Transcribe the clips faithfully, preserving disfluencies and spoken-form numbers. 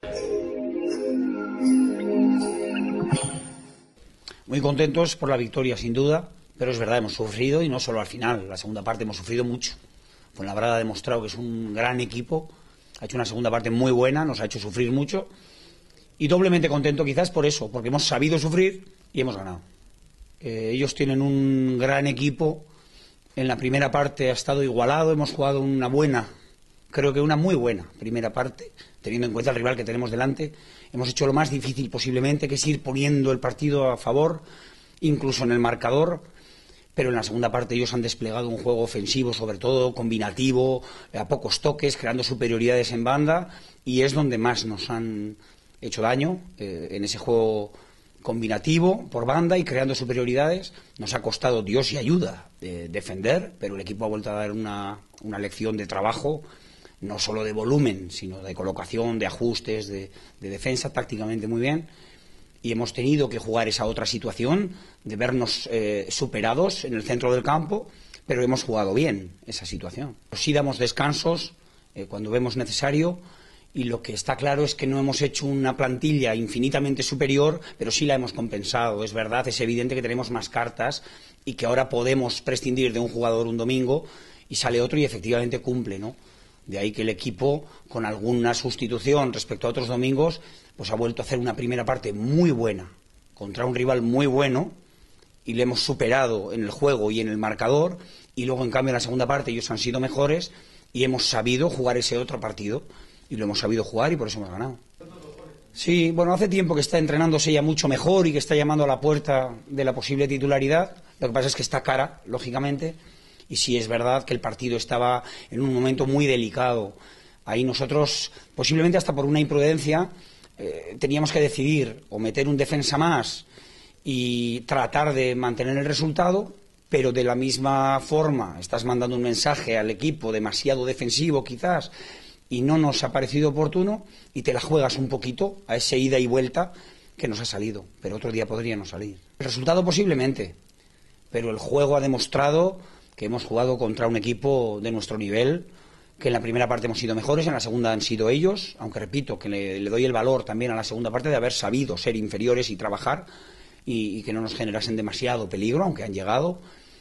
Muy contentos por la victoria, sin duda, pero es verdad, hemos sufrido y no solo al final, la segunda parte hemos sufrido mucho. Fuenlabrada ha demostrado que es un gran equipo, ha hecho una segunda parte muy buena, nos ha hecho sufrir mucho y doblemente contento quizás por eso, porque hemos sabido sufrir y hemos ganado. Eh, ellos tienen un gran equipo, en la primera parte ha estado igualado, hemos jugado una buena, creo que una muy buena primera parte, teniendo en cuenta el rival que tenemos delante. Hemos hecho lo más difícil posiblemente, que es ir poniendo el partido a favor, incluso en el marcador. Pero en la segunda parte ellos han desplegado un juego ofensivo, sobre todo combinativo, a pocos toques, creando superioridades en banda, y es donde más nos han hecho daño, eh, en ese juego combinativo por banda y creando superioridades. Nos ha costado Dios y ayuda de defender, pero el equipo ha vuelto a dar una, una lección de trabajo, no solo de volumen, sino de colocación, de ajustes, de, de defensa, tácticamente muy bien. Y hemos tenido que jugar esa otra situación de vernos eh, superados en el centro del campo, pero hemos jugado bien esa situación. Sí damos descansos eh, cuando vemos necesario, y lo que está claro es que no hemos hecho una plantilla infinitamente superior, pero sí la hemos compensado. Es verdad, es evidente que tenemos más cartas y que ahora podemos prescindir de un jugador un domingo y sale otro y efectivamente cumple, ¿no? De ahí que el equipo, con alguna sustitución respecto a otros domingos, pues ha vuelto a hacer una primera parte muy buena contra un rival muy bueno y le hemos superado en el juego y en el marcador, y luego en cambio en la segunda parte ellos han sido mejores y hemos sabido jugar ese otro partido y lo hemos sabido jugar y por eso hemos ganado. Sí, bueno, hace tiempo que está entrenándose ya mucho mejor y que está llamando a la puerta de la posible titularidad. Lo que pasa es que está cara, lógicamente, y sí es verdad que el partido estaba en un momento muy delicado. Ahí nosotros, posiblemente hasta por una imprudencia, eh, teníamos que decidir o meter un defensa más y tratar de mantener el resultado, pero de la misma forma estás mandando un mensaje al equipo demasiado defensivo quizás y no nos ha parecido oportuno, y te la juegas un poquito a ese ida y vuelta que nos ha salido, pero otro día podría no salir. El resultado posiblemente, pero el juego ha demostrado que hemos jugado contra un equipo de nuestro nivel, que en la primera parte hemos sido mejores, en la segunda han sido ellos, aunque repito que le, le doy el valor también a la segunda parte de haber sabido ser inferiores y trabajar y, y que no nos generasen demasiado peligro, aunque han llegado.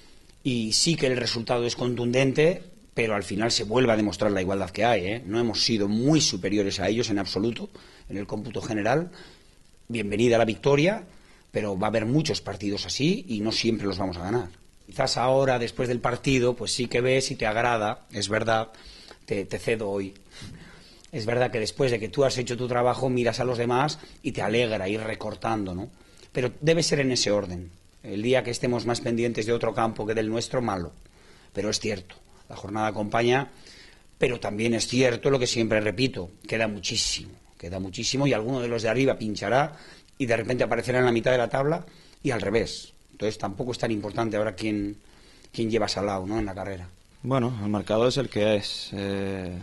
Y sí que el resultado es contundente, pero al final se vuelve a demostrar la igualdad que hay, ¿eh? No hemos sido muy superiores a ellos en absoluto, en el cómputo general. Bienvenida a la victoria, pero va a haber muchos partidos así y no siempre los vamos a ganar. Quizás ahora, después del partido, pues sí que ves y te agrada, es verdad, te, te cedo hoy. Es verdad que después de que tú has hecho tu trabajo, miras a los demás y te alegra ir recortando, ¿no? Pero debe ser en ese orden. El día que estemos más pendientes de otro campo que del nuestro, malo. Pero es cierto, la jornada acompaña, pero también es cierto lo que siempre repito, queda muchísimo, queda muchísimo y alguno de los de arriba pinchará y de repente aparecerá en la mitad de la tabla y al revés. Entonces tampoco es tan importante ahora quién, quién lleva Salao, ¿no?, en la carrera. Bueno, el marcador es el que es. Eh,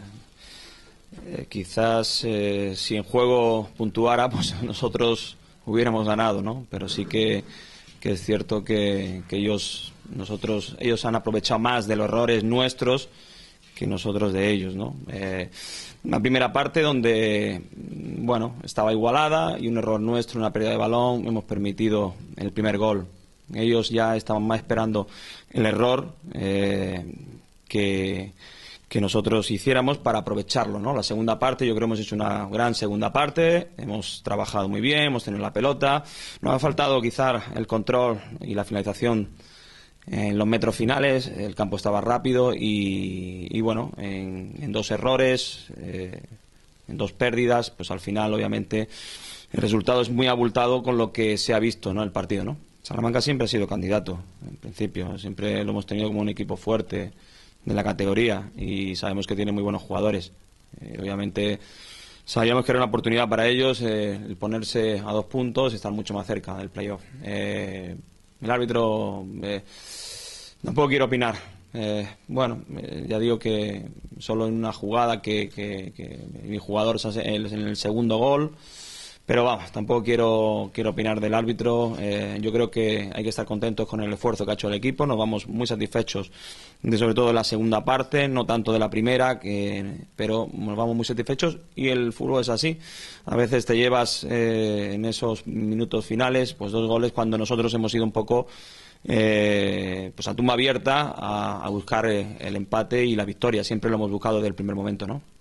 eh, quizás eh, si en juego puntuara, pues nosotros hubiéramos ganado, ¿no? Pero sí que, que es cierto que, que ellos, nosotros, ellos han aprovechado más de los errores nuestros que nosotros de ellos, ¿no? Eh, una primera parte donde, bueno, estaba igualada y un error nuestro, una pérdida de balón, hemos permitido el primer gol. Ellos ya estaban más esperando el error eh, que, que nosotros hiciéramos para aprovecharlo, ¿no? La segunda parte, yo creo que hemos hecho una gran segunda parte, hemos trabajado muy bien, hemos tenido la pelota, nos ha faltado quizá el control y la finalización en los metros finales, el campo estaba rápido y, y bueno, en, en dos errores, eh, en dos pérdidas, pues al final obviamente el resultado es muy abultado con lo que se ha visto, ¿no?, el partido, ¿no? Salamanca siempre ha sido candidato, en principio, siempre lo hemos tenido como un equipo fuerte de la categoría y sabemos que tiene muy buenos jugadores. Eh, obviamente sabíamos que era una oportunidad para ellos eh, el ponerse a dos puntos y estar mucho más cerca del playoff. Eh, el árbitro, eh, tampoco quiero opinar. Eh, bueno, eh, ya digo que solo en una jugada que, que, que mi jugador en el segundo gol, pero vamos, tampoco quiero quiero opinar del árbitro. Eh, yo creo que hay que estar contentos con el esfuerzo que ha hecho el equipo. Nos vamos muy satisfechos de sobre todo de la segunda parte, no tanto de la primera, que pero nos vamos muy satisfechos, y el fútbol es así. A veces te llevas eh, en esos minutos finales pues dos goles cuando nosotros hemos ido un poco eh, pues a tumba abierta a, a buscar eh, el empate y la victoria. Siempre lo hemos buscado desde el primer momento, ¿no?